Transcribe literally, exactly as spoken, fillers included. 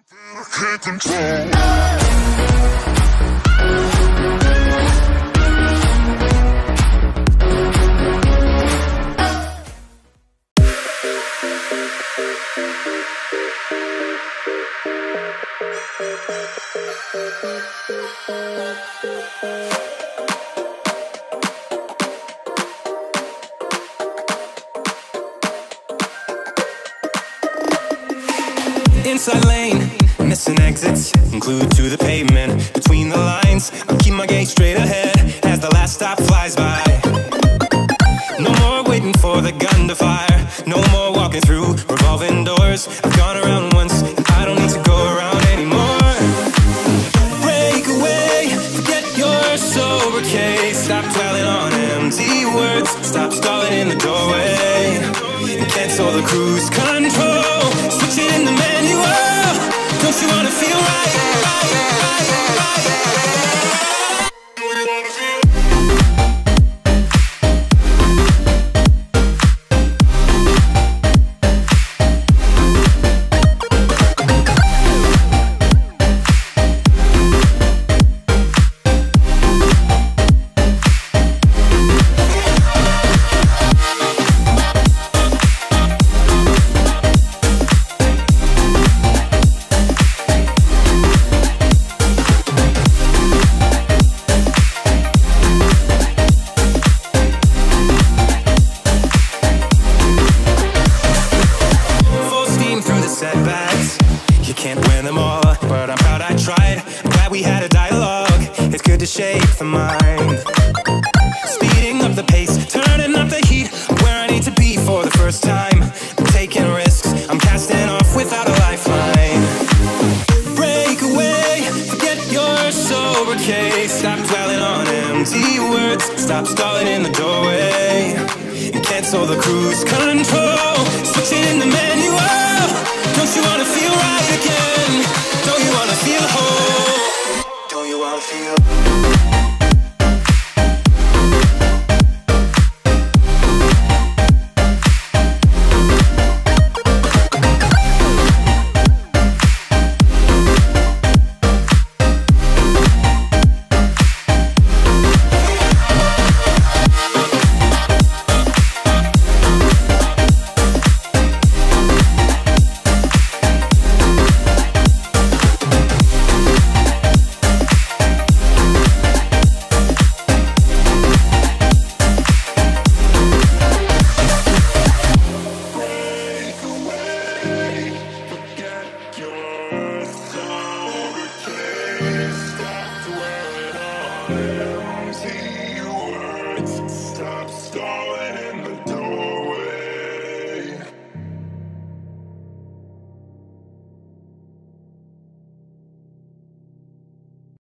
Can't control. Inside lane, missing exits, glued to the pavement. Between the lines, I'll keep my gaze straight ahead as the last stop flies by. No more waiting for the gun to fire, no more walking through revolving doors. I've gone around once, and I don't need to go around anymore. Break away, forget your sober case. Stop dwelling on empty words, stop stalling in the doorway, and cancel the cruise control. Switch it in the manual. Don't you wanna feel right? right, right, right, right. Don't you wanna feel? Setbacks, you can't win them all, but I'm proud I tried. I'm glad we had a dialogue. It's good to shape the mind. Speeding up the pace, turning up the heat, where I need to be for the first time. I'm taking risks, I'm casting off without a lifeline. Break away, forget your sober case. Stop dwelling on empty words, stop stalling in the doorway, and cancel the cruise control. Switch it in the manual. Don't you wanna feel right again? Don't you wanna feel whole? Don't you wanna feel? Stop stalling.